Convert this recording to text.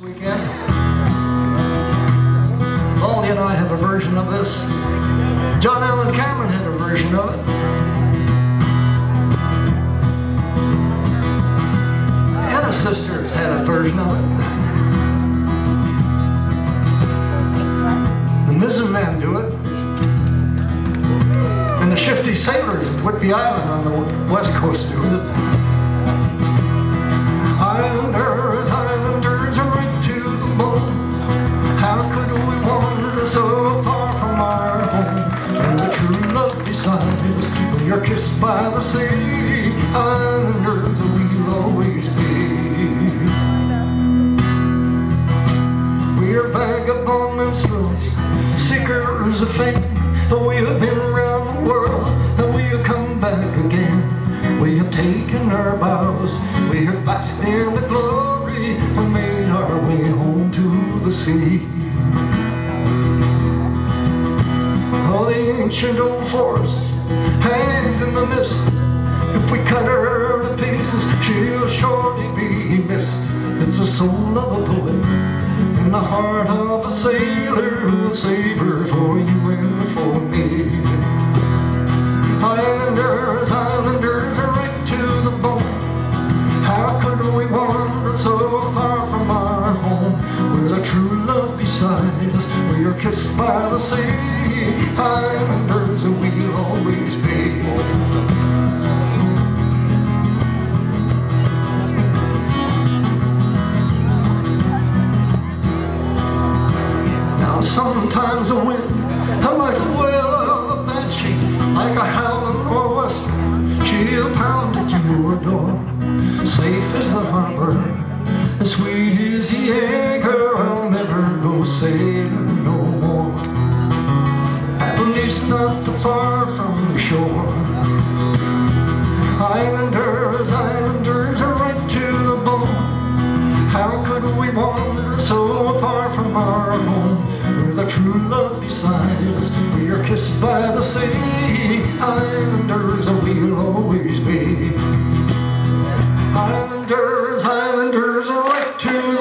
Weekend. Lonnie and I have a version of this. John Allen Cameron had a version of it. And the Sisters had a version of it. The Mrs. Men do it. And the Shifty Sailors of Whidbey Island on the west coast do it. Islanders, Islanders, right to the bone. How could we wander so far from our home? And the true love beside us, we are kissed by the sea. Islanders, we'll always be. We are vagabond minstrels, seekers of fame. We have been around the world, and we have come back again. We have taken our vows, we have basked in the glory, and made our way home to the sea. Oh, the ancient old forest hangs in the mist. If we cut her to pieces, she'll surely be missed. It's the soul of a poet in the heart of a sailor who will save her for you and for me. Islanders, Islanders, right to the bone. How could we wander so far from our home? With a true love beside us, we are kissed by the sea. Islanders, we'll always be. Now sometimes the wind, like the wail of a banshee, like a howling nor'wester, she'll pound at your door. Safe as the harbor, as sweet as the anchor, I'll never go sailing no more. At least not too far from the shore. Islanders, Islanders, right to the bone. How could we wander so far from our home? With a true love beside us, we are kissed by the sea. Islanders, we'll always be. Islanders, Islanders, right to the